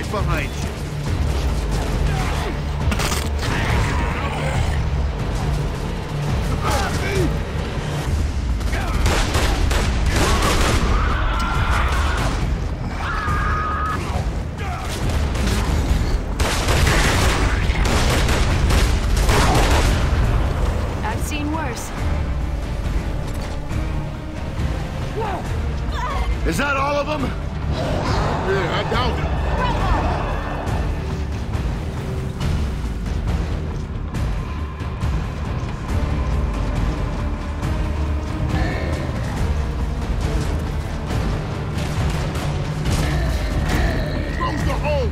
right behind you. I've seen worse. Is that all of them? Yeah, I doubt it. Close the hole!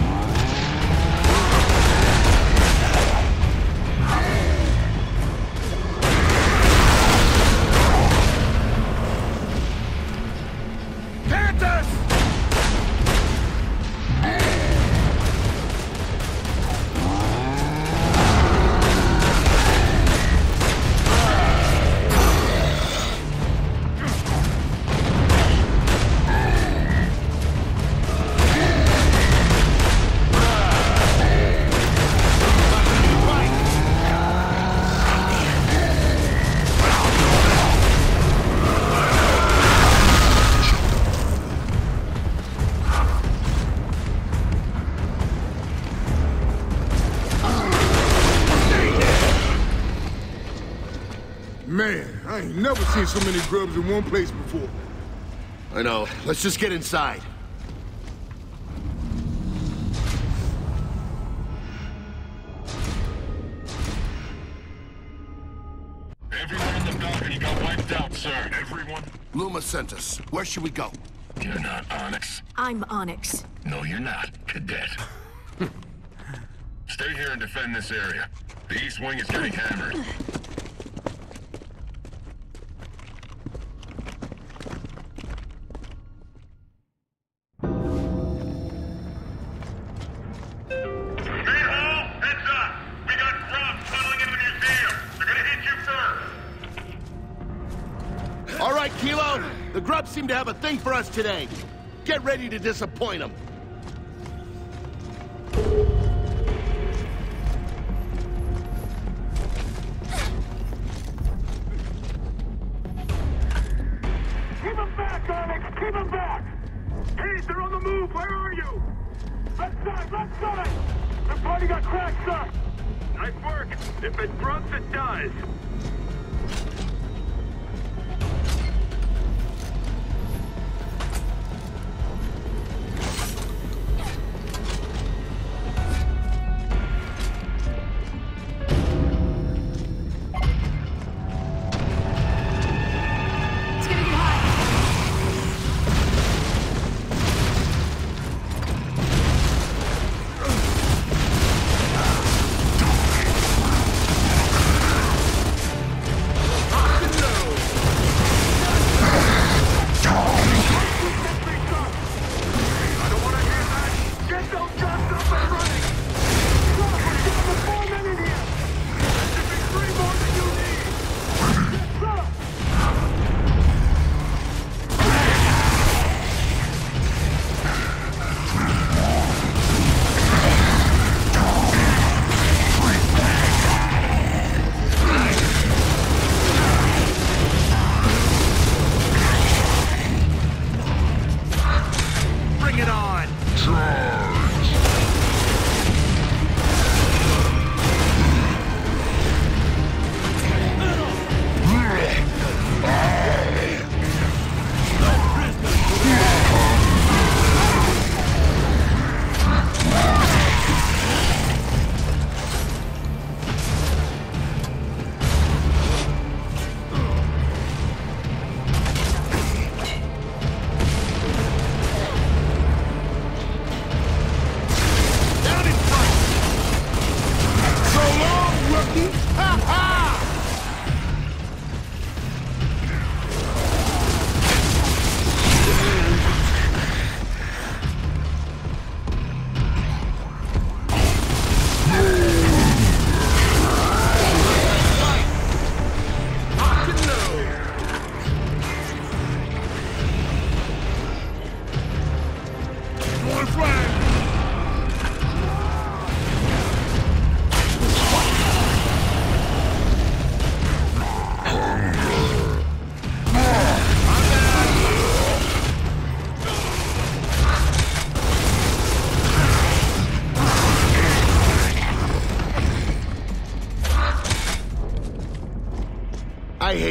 Man, I ain't never seen so many grubs in one place before. I know. Let's just get inside. Everyone in the balcony got wiped out, sir. Everyone? Luma sent us. Where should we go? You're not Onyx. I'm Onyx. No, you're not, Cadet. Stay here and defend this area. The East Wing is getting hammered. All right, Kilo. The grubs seem to have a thing for us today. Get ready to disappoint them. Keep them back, Onyx! Keep them back! Keith, they're on the move! Where are you? Left side! Left side! The party got cracked, sir! Nice work! If it grunts, it does! It's gonna get hot.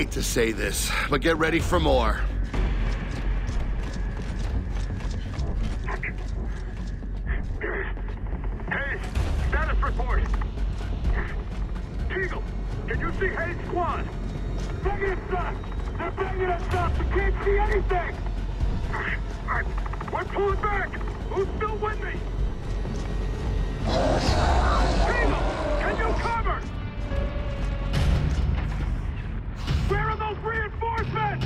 hate to say this, but get ready for more. Hayes, status report. Eagle, can you see Hayes' squad? Bring it, son! They're bringing us up! We can't see anything! We're pulling back! Who's still with me? Eagle, can you cover? Where are those reinforcements?